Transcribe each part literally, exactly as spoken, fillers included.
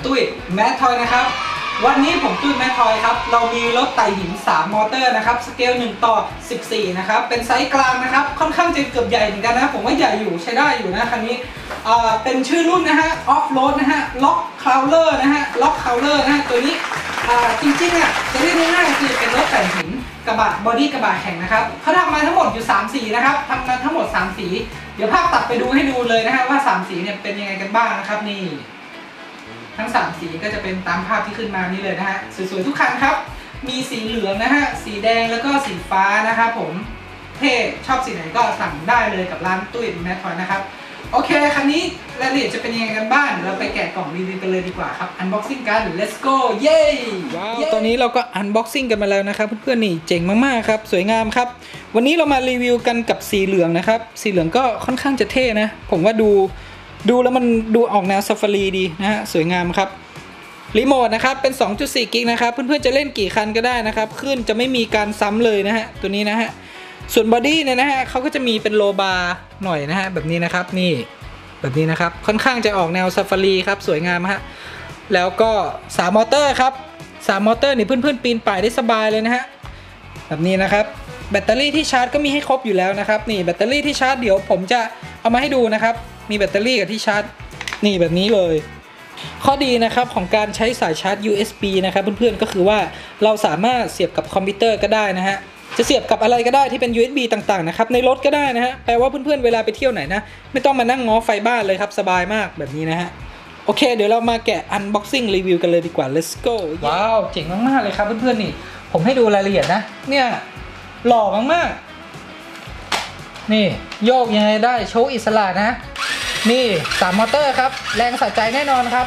ตุ้ยแมททอยนะครับวันนี้ผมตุ้ยแมททอยครับเรามีรถไต่หินสามมอเตอร์นะครับสเกลหนึ่งต่อสิบสี่นะครับเป็นไซส์กลางนะครับค่อนข้างจะเกือบใหญ่เหมือนกันนะผมว่าใหญ่อยู่ใช้ได้อยู่นะคันนี้เป็นชื่อรุ่นนะฮะออฟโรดนะฮะล็อกคลาวเลอร์นะฮะล็อกคลาวเลอร์นะฮะตัวนี้จริงๆอ่ะจะเรียกง่ายๆคือเป็นรถไต่หินกระบะบอดี้กระบะแข็งนะครับเขาทำมาทั้งหมดอยู่สามสีนะครับทำมาทั้งหมดสามสีเดี๋ยวภาพตัดไปดูให้ดูเลยนะฮะว่าสามสีเนี่ยเป็นยังไงกันบ้างนะครับนี่ทั้งสามสีก็จะเป็นตามภาพที่ขึ้นมานี่เลยนะฮะสวยๆทุกคันครับมีสีเหลืองนะฮะสีแดงแล้วก็สีฟ้านะครับผมเท่ชอบสีไหนก็สั่งได้เลยกับร้านตุ้ยแมททอยนะครับโอเคคันนี้รายละเอียดจะเป็นยังไงกันบ้างเราไปแกะกล่องรีวิวกันเลยดีกว่าครับอันบ็อกซิ่งกัน let's go เย้ว้าวตอนนี้เราก็อันบ็อกซิ่งกันมาแล้วนะครับเพื่อนๆนี่เจ๋งมากๆครับสวยงามครับวันนี้เรามารีวิวกันกับสีเหลืองนะครับสีเหลืองก็ค่อนข้างจะเท่นะผมว่าดูดูแล้วมันดูออกแนวซาฟารีดีนะฮะสวยงามครับรีโมทนะครับเป็น สองจุดสี่ กิกนะครับเพื่อนๆจะเล่นกี่คันก็ได้นะครับขึ้นจะไม่มีการซ้ำเลยนะฮะตัวนี้นะฮะส่วนบอดี้เนี่ยนะฮะเขาก็จะมีเป็นโลบาร์หน่อยนะฮะแบบนี้นะครับนี่แบบนี้นะครับค่อนข้างจะออกแนวซาฟารีครับสวยงามฮะแล้วก็สามมอเตอร์ครับสามมอเตอร์นี่เพื่อนๆปีนป่ายได้สบายเลยนะฮะแบบนี้นะครับแบตเตอรี่ที่ชาร์จก็มีให้ครบอยู่แล้วนะครับนี่แบตเตอรี่ที่ชาร์จเดี๋ยวผมจะเอามาให้ดูนะครับมีแบตเตอรี่กับที่ชาร์จนี่แบบนี้เลยข้อดีนะครับของการใช้สายชาร์จ ยู เอส บี นะครับเพื่อนๆก็คือว่าเราสามารถเสียบกับคอมพิวเตอร์ก็ได้นะฮะจะเสียบกับอะไรก็ได้ที่เป็น ยู เอส บี ต่างๆนะครับในรถก็ได้นะฮะแปลว่าเพื่อนๆเวลาไปเที่ยวไหนนะไม่ต้องมานั่งง้อไฟบ้านเลยครับสบายมากแบบนี้นะฮะโอเคเดี๋ยวเรามาแกะ unboxing รีวิวกันเลยดีกว่า let's go ว้าวเจ๋งมากๆเลยครับเพื่อนๆนี่ผมให้ดูรายละเอียดนะเนี่ยหล่อมากๆนี่โยกยังไงได้โชว์อิสระนะนี่สามมอเตอร์ครับแรงสะใจแน่นอนครับ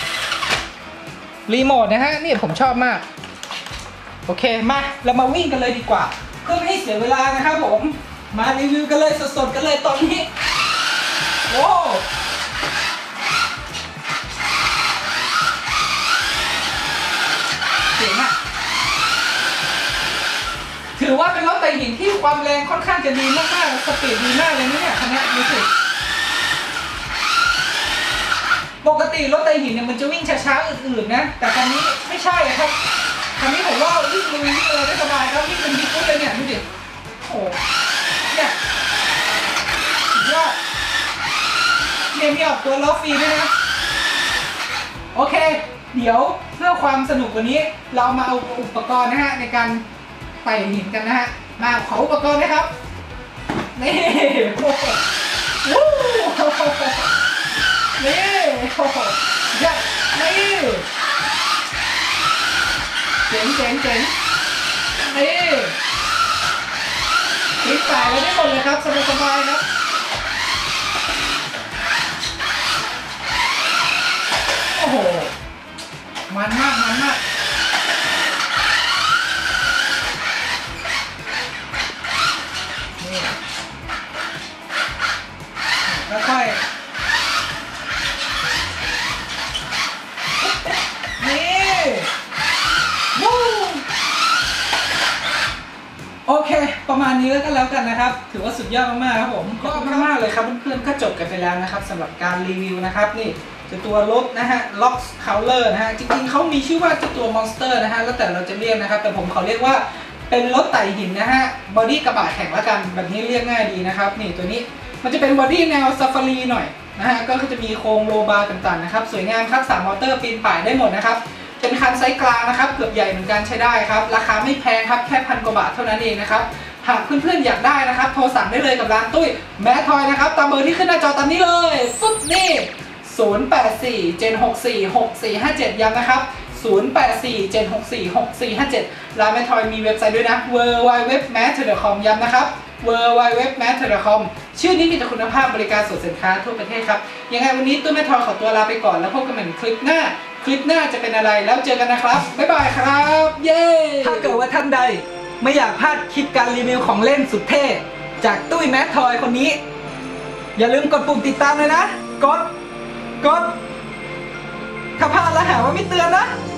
รีโมทนะฮะนี่ผมชอบมากโอเคมาเรามาวิ่งกันเลยดีกว่าเพื่อไม่ให้เสียเวลานะครับผมมารีวิวกันเลยสดๆกันเลยตอนนี้โว้เจ๋งอะถือว่าเป็นรถไต่หินที่ความแรงค่อนข้างจะดีมากๆสปีดดีมากเลยนะเนี่ยคันนี้ดูสิปกติรถไต่หินเนี่ยมันจะวิ่งช้าๆอื่นๆนะแต่คันนี้ไม่ใช่ครับคันนี้ผมว่าวิ่งลุยวิ่งอะไรได้สบายครับวิ่งเป็นบิ๊กฟุตเลยเนี่ยดูดิโอ้เนี่ยยอดเนี่ยมีออกตัวล้อฟรีด้วยนะโอเคเดี๋ยวเพื่อความสนุกกว่านี้เรามาเอาอุปกรณ์นะฮะในการไต่หินกันนะฮะมาขออุปกรณ์นะครับนี่วู้นี่โอ้โหยัดนี่เจ๋งเจ๋งเจ๋งนี่คลิกสายไว้ได้หมดเลยครับสบายสบายครับโอ้โหมันมากมันมากนี่ค่อยโอเคประมาณนี้แล้วกันแล้วกันนะครับถือว่าสุดยอดมากๆครับผมก็มากๆเลยครับเพื่อนๆก็จบกันไปแล้วนะครับสำหรับการรีวิวนะครับนี่จะตัวรถนะฮะล็อกคาวเลอร์นะฮะจริงๆเขามีชื่อว่าจะตัวมอนสเตอร์นะฮะแล้วแต่เราจะเรียกนะครับแต่ผมเขาเรียกว่าเป็นรถไต่หินนะฮะบอดี้กระบะแข็งละกันแบบนี้เรียกง่ายดีนะครับนี่ตัวนี้มันจะเป็นบอดี้แนวซาฟารีหน่อยนะฮะก็จะมีโครงโลบาร์ต่างๆนะครับสวยงามครับสามมอเตอร์ปีนป่ายได้หมดนะครับเป็นคันไซส์กลางนะครับเกือบใหญ่เหมือนกันใช้ได้ครับราคาไม่แพงครับแค่พันกว่าบาทเท่านั้นเองนะครับหากเพื่อนๆอยากได้นะครับโทรสั่งได้เลยกับร้านตุ้ยแมททอยนะครับตามเบอร์ที่ขึ้นหน้าจอตอนนี้เลยฟึ๊บนี่ศูนย์ แปด สี่ เจ็ด หก สี่ หก สี่ ห้า เจ็ดย้ำนะครับศูนย์ แปด สี่ เจ็ด หก สี่ หก สี่ ห้า เจ็ดร้านแมททอยมีเว็บไซต์ด้วยนะ ดับเบิลยู ดับเบิลยู ดับเบิลยู ดอท แมท ดอท คอม ย้ำนะครับ ดับเบิลยู ดับเบิลยู ดับเบิลยู ดอท แมท ดอท คอม ชื่อนี้มีแต่คุณภาพบริการส่งสินค้าทั่วประเทศครับยังไงวันนี้ตุ้ยแมททอยขอตัวลาไปก่อนแล้วพบกันใหม่ในคลิปหน้าคลิปหน้าจะเป็นอะไรแล้วเจอกันนะครับบ๊ายบายครับเย้ถ้าเกิดว่าท่านใดไม่อยากพลาดคลิปการรีวิวของเล่นสุดเท่จากตุ้ยแมททอยคนนี้อย่าลืมกดปุ่มติดตามเลยนะกดกดถ้าพลาดแล้วหาว่าไม่เตือนนะ